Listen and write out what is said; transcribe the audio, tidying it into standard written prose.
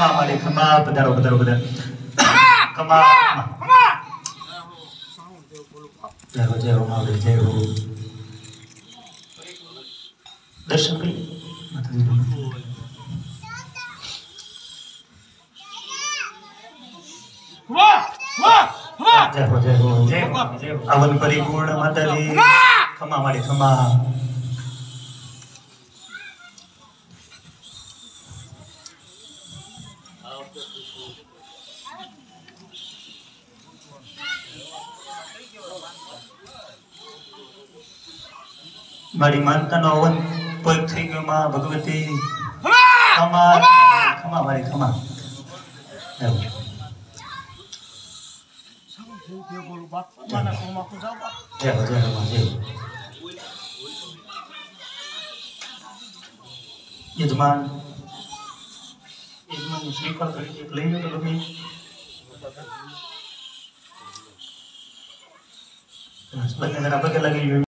खमा मारे खमा पधारो पधारो पधारो खमा जय हो मावड़े जय हो दर्शन करिए माता जी जय हो जय हो जय हो अवन परिपूर्ण माता जी खमा मारे खमा मारी मानता नो अवन पग थई गयो मां भगवती खमा खमा मारी खमा जय हो जय हो मां जय यजमान यजमान श्रीफल કરી એક લઈ લો તો તમે બસ બંને જરા પગે લાગી